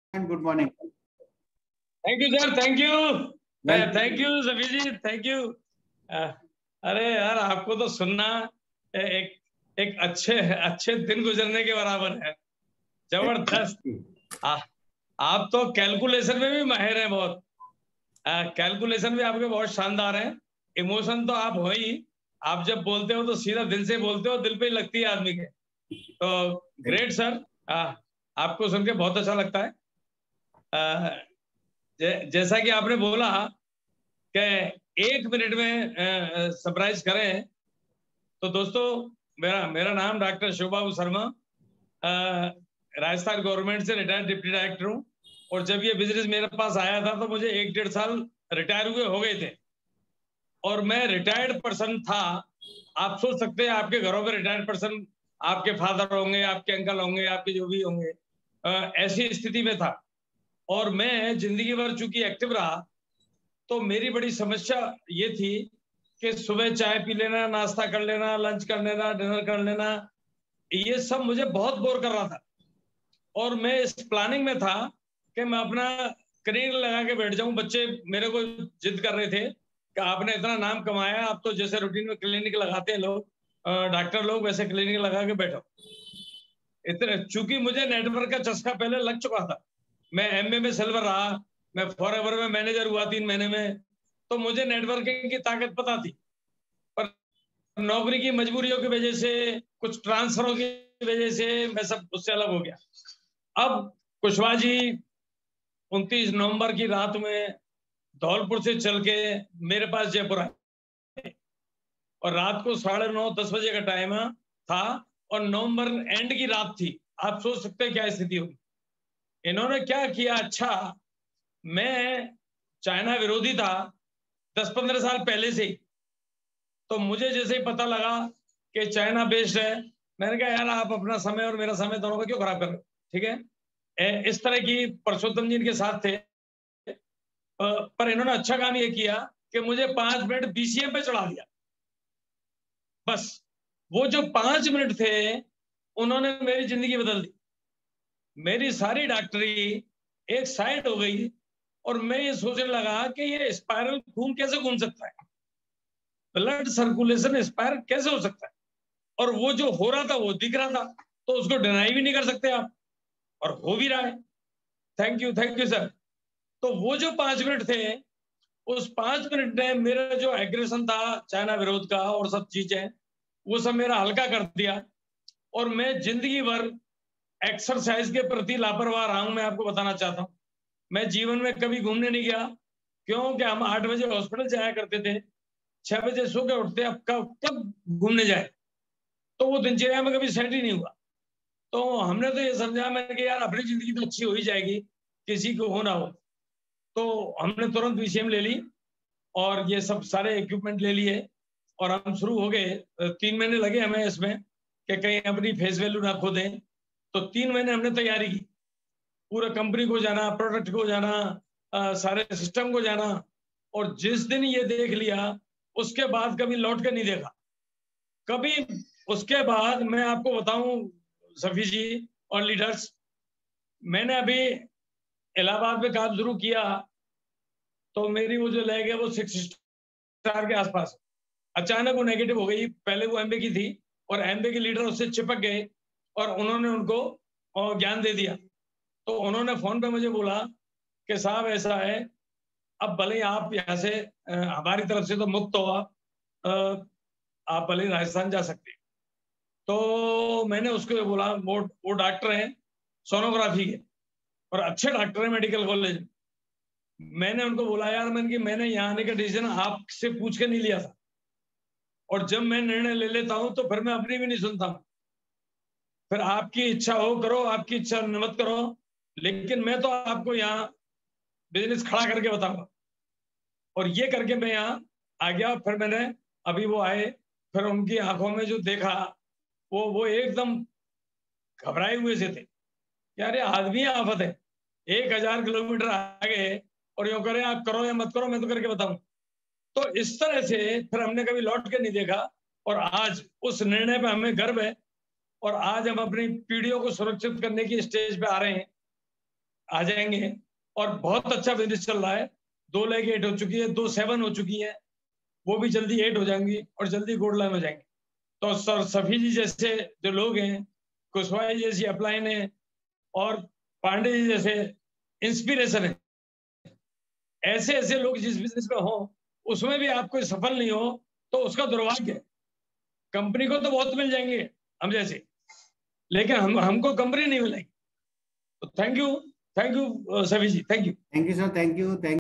and good morning. Thank you sir, thank you. Thank you सभी जी, thank you. अरे यार, आपको तो सुनना एक एक अच्छे अच्छे दिन गुजरने के बराबर है। जबरदस्त। आप तो कैलकुलेशन में भी माहिर हैं बहुत। कैलकुलेशन भी आपके बहुत शानदार हैं। इमोशन तो आप हो ही, आप जब बोलते हो तो सीधा दिल से बोलते हो, दिल पे ही लगती है आदमी के। तो ग्रेट सर, आपको सुन के बहुत अच्छा लगता है। जैसा कि आपने बोला कि 1 मिनट में सरप्राइज करें, तो दोस्तों मेरा नाम डॉक्टर शिवबाबू शर्मा, राजस्थान गवर्नमेंट से रिटायर्ड डिप्टी डायरेक्टर हूँ। और जब ये बिजनेस मेरे पास आया था तो मुझे 1-1.5 साल रिटायर हुए हो गए थे, और मैं रिटायर्ड पर्सन था। आप सोच सकते हैं आपके घरों में रिटायर्ड पर्सन, आपके फादर होंगे, आपके अंकल होंगे, आपके जो भी होंगे, ऐसी स्थिति में था। और मैं जिंदगी भर चूंकि एक्टिव रहा, तो मेरी बड़ी समस्या ये थी कि सुबह चाय पी लेना, नाश्ता कर लेना, लंच कर लेना, डिनर कर लेना, ये सब मुझे बहुत बोर कर रहा था। और मैं इस प्लानिंग में था कि मैं अपना क्लिनिक लगा के बैठ जाऊं। बच्चे मेरे को जिद कर रहे थे कि आपने इतना नाम कमाया, आप तो जैसे रूटीन में क्लिनिक लगाते हैं लोग, डॉक्टर लोग, वैसे क्लिनिक लगा के बैठो। इतने चूंकि मुझे नेटवर्क का चस्का पहले लग चुका था। मैं एमए में सिल्वर रहा, मैं फॉरएवर में मैनेजर हुआ 3 महीने में, तो मुझे नेटवर्किंग की ताकत पता थी। पर नौकरी की मजबूरियों की वजह से, कुछ ट्रांसफरों की वजह से मैं सब उससे अलग हो गया। अब कुशवाहा जी 29 नवंबर की रात में धौलपुर से चल के मेरे पास जयपुर आए, और रात को 9:30-10 बजे का टाइम था, और नवंबर एंड की रात थी। आप सोच सकते हैं क्या स्थिति होगी। इन्होंने क्या किया, अच्छा, मैं चाइना विरोधी था 10-15 साल पहले से ही। तो मुझे जैसे ही पता लगा कि चाइना बेस्ड है, मैंने कहा यार आप अपना समय और मेरा समय दोनों का क्यों खराब कर रहे हो, ठीक है। इस तरह की परसोत्तम जी इनके साथ थे। पर इन्होंने अच्छा काम ये किया कि मुझे 5 मिनट बीसीएम पे चढ़ा दिया। बस वो जो 5 मिनट थे, उन्होंने मेरी जिंदगी बदल दी। मेरी सारी डॉक्टरी एक साइड हो गई, और मैं ये सोचने लगा कि ये स्पाइरल खून कैसे घूम सकता है, ब्लड सर्कुलेशन स्पाइरल कैसे हो सकता है। और वो जो हो रहा था वो दिख रहा था, तो उसको डिनाई भी नहीं कर सकते आप, और हो भी रहा है। Thank you sir. तो वो जो 5 मिनट थे, उस 5 मिनट ने मेरा जो एग्रेशन था चाइना विरोध का और सब चीजें, वो सब मेरा हल्का कर दिया। और मैं जिंदगी भर एक्सरसाइज के प्रति लापरवाह रहा हूं। मैं आपको बताना चाहता हूं, मैं जीवन में कभी घूमने नहीं गया, क्योंकि हम 8 बजे हॉस्पिटल जाया करते थे, 6 बजे सो के उठते, अब कब घूमने जाए। तो वो दिनचर्या में कभी सेट ही नहीं हुआ। तो हमने तो ये समझा, मैंने कि यार अपनी जिंदगी तो अच्छी हो ही जाएगी, किसी को हो ना हो। तो हमने तुरंत बीसीएम ले ली, और ये सब सारे इक्विपमेंट ले लिए, और हम शुरू हो गए। 3 महीने लगे हमें इसमें कि कहीं अपनी फेस वैल्यू ना खो दें। तो 3 महीने हमने तैयारी की, पूरा कंपनी को जाना, प्रोडक्ट को जाना, सारे सिस्टम को जाना। और जिस दिन ये देख लिया, उसके बाद कभी लौट के नहीं देखा कभी। उसके बाद मैं आपको बताऊं सफी जी और लीडर्स, मैंने अभी इलाहाबाद में काम शुरू किया, तो मेरी वो जो लैग है वो 6 स्टार के आसपास। अचानक वो नेगेटिव हो गई। पहले वो एमबे की थी, और एमबे के लीडर उससे चिपक गए, और उन्होंने उनको ज्ञान दे दिया। तो उन्होंने फोन पे मुझे बोला कि साहब ऐसा है, अब भले ही आप यहाँ से हमारी तरफ से तो मुक्त हो, आप भले ही राजस्थान जा सकते हैं। तो मैंने उसको बोला, वो डॉक्टर हैं सोनोग्राफी के, और अच्छे डॉक्टर हैं मेडिकल कॉलेज में। मैंने उनको बोला यार, मैंने यहाँ आने का डिसीजन आपसे पूछ के नहीं लिया था, और जब मैं निर्णय ले लेता हूं तो फिर मैं अपनी भी नहीं सुनता हूं। फिर आपकी इच्छा हो करो, आपकी इच्छा मत करो, लेकिन मैं तो आपको यहाँ बिजनेस खड़ा करके बताऊंगा। और ये करके मैं यहाँ आ गया। फिर मैंने, अभी वो आए, फिर उनकी आंखों में जो देखा, वो एकदम घबराए हुए से थे। यार ये आदमी आफत है, 1000 किलोमीटर आगे, और यूं करे आप करो या मत करो, मैं तो करके बताऊं। तो इस तरह से फिर हमने कभी लौट के नहीं देखा, और आज उस निर्णय पे हमें गर्व है। और आज हम अपनी पीढ़ियों को सुरक्षित करने की स्टेज पे आ रहे हैं। आ जाएंगे और बहुत अच्छा बिजनेस चल रहा है। 2 लाख 8 हो चुकी है, 2.7 हो चुकी है, वो भी जल्दी 8 हो जाएंगी और जल्दी गोल्ड लाइन हो जाएंगे। तो सर सभी जी जैसे जो लोग हैं, कुशवाहा जी जैसी अपलाइन है और पांडे जी जैसे इंस्पिरेशन है, ऐसे ऐसे लोग जिस बिजनेस में हो उसमें भी आप कोई सफल नहीं हो तो उसका दुर्भाग्य है। कंपनी को तो बहुत मिल जाएंगे हम जैसे, लेकिन हमको कंपनी नहीं मिलेगी। तो थैंक यू सभी जी, thank you. Thank you sir, thank you.